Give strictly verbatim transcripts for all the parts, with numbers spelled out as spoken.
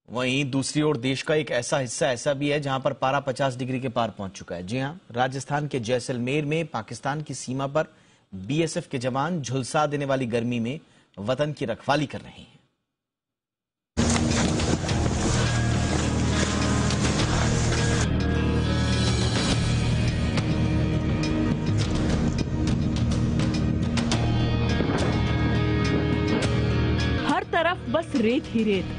वहीं दूसरी ओर देश का एक ऐसा हिस्सा ऐसा भी है जहां पर पारा पचास डिग्री के पार पहुंच चुका है। जी हां, राजस्थान के जैसलमेर में पाकिस्तान की सीमा पर बीएसएफ के जवान झुलसा देने वाली गर्मी में वतन की रखवाली कर रहे हैं। हर तरफ बस रेत ही रेत,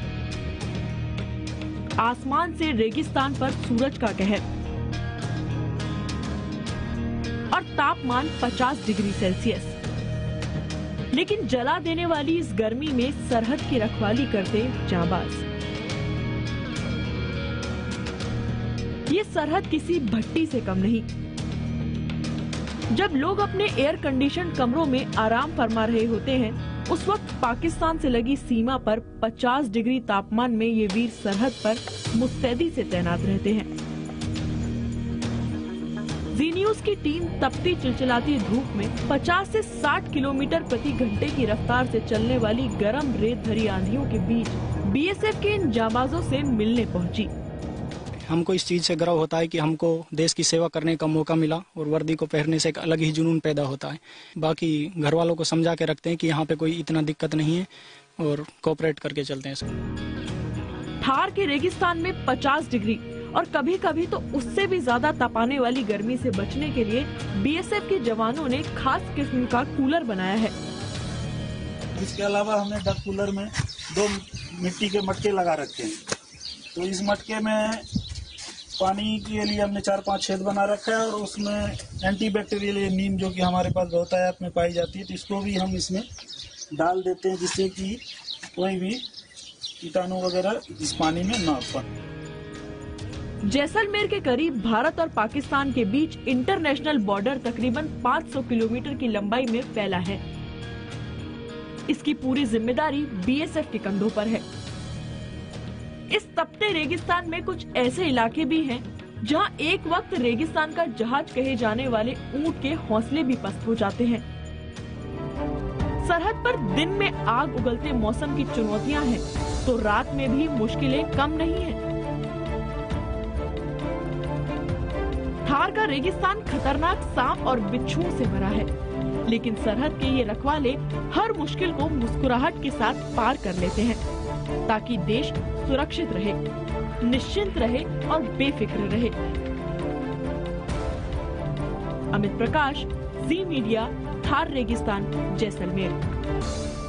आसमान से रेगिस्तान पर सूरज का कहर और तापमान पचास डिग्री सेल्सियस। लेकिन जला देने वाली इस गर्मी में सरहद की रखवाली करते जांबाज। ये सरहद किसी भट्टी से कम नहीं। जब लोग अपने एयर कंडीशन कमरों में आराम फरमा रहे होते हैं, उस वक्त पाकिस्तान से लगी सीमा पर पचास डिग्री तापमान में ये वीर सरहद पर मुस्तैदी से तैनात रहते हैं। जी न्यूज की टीम तपती चिलचिलाती धूप में पचास से साठ किलोमीटर प्रति घंटे की रफ्तार से चलने वाली गर्म रेत भरी आंधियों के बीच बीएसएफ के इन जांबाजों से मिलने पहुंची। हमको इस चीज से गर्व होता है कि हमको देश की सेवा करने का मौका मिला और वर्दी को पहनने से एक अलग ही जुनून पैदा होता है। बाकी घर वालों को समझा के रखते हैं कि यहाँ पे कोई इतना दिक्कत नहीं है और कोऑपरेट करके चलते हैं सब। थार के रेगिस्तान में पचास डिग्री और कभी कभी तो उससे भी ज्यादा तपाने वाली गर्मी से बचने के लिए बीएसएफ के जवानों ने खास किस्म का कूलर बनाया है। इसके अलावा हमने डक कूलर में दो मिट्टी के मटके लगा रखे हैं। तो इस मटके में पानी के लिए हमने चार पांच छेद बना रखा है और उसमें एंटीबैक्टीरियल नीम जो कि हमारे पास बहुतायत में पाई जाती है, तो इसको भी हम इसमें डाल देते हैं जिससे कि कोई भी कीटाणु वगैरह इस पानी में ना पड़े। जैसलमेर के करीब भारत और पाकिस्तान के बीच इंटरनेशनल बॉर्डर तकरीबन पाँच सौ किलोमीटर की लंबाई में फैला है। इसकी पूरी जिम्मेदारी बीएसएफ के कंधों पर है। इस तपते रेगिस्तान में कुछ ऐसे इलाके भी हैं जहां एक वक्त रेगिस्तान का जहाज कहे जाने वाले ऊंट के हौसले भी पस्त हो जाते हैं। सरहद पर दिन में आग उगलते मौसम की चुनौतियां हैं, तो रात में भी मुश्किलें कम नहीं हैं। थार का रेगिस्तान खतरनाक सांप और बिच्छुओं से भरा है, लेकिन सरहद के ये रखवाले हर मुश्किल को मुस्कुराहट के साथ पार कर लेते हैं ताकि देश सुरक्षित रहे, निश्चिंत रहे और बेफिक्र रहे। अमित प्रकाश, जी मीडिया, थार रेगिस्तान, जैसलमेर।